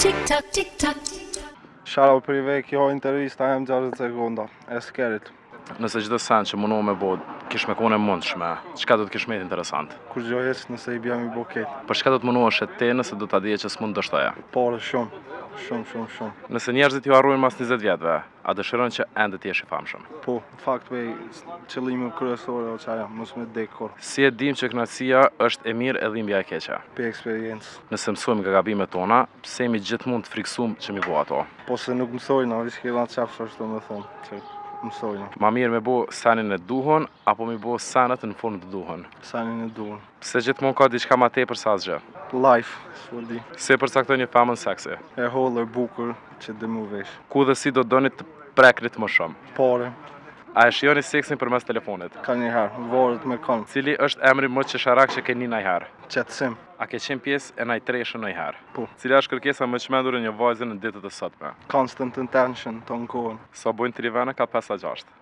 tick tock. Shoutout për i vek, jo intervista jam 60 sekonda, e skerit. Nëse çdo sen që mundu me bo, kish me kone mundshme, çka do të kish me interesant? Kur gjoj ec nëse i bjam i boket. Për çka do të munduash e ti nëse do ta dije që s'mund të shtoja? Pare shumë. Nëse njerëzit ju harrojnë mas 20 vjetëve, a dëshiron që ende të jesh i famshëm? Po, në fakt vej, qëllimi kryesore o qaja, mos me dek kur. Si e dim që kënaqësia është e mirë e dhimbja e keqe? Pe eksperiencë. Nëse mësojmë nga gabimet tona, pse jemi gjithmonë të friksuar që mi bo ato? Po se nuk mësojnë, a vishke la qafsh është të me thonë, që mësojnë. Ma mirë me bo senin e duhun, apo mi bo senet në formë të duhun? Sanin e duhun. Pse gjithmonë ka diçka ma tepër se asgjë? Life, s'u di. Si e përcaktoj një femën seksi? E hollë, e bukur, që dhe mu vesh. Ku dhe si do doni të prekrit më shumë? Pare, A e shijoni seksin përmes telefonit? ka njëherë, varet me kanë. Cili është emri më qesharak që keni ndonjëherë? Qetësim, A ke qenë pjesë e ndaj treshën ndonjëherë? Po. Cila është kërkesa më e çmendur e një vajze në ditët e sotme? constant attention të në kohën. Sa bojnë 3 vene ka 5 a 6.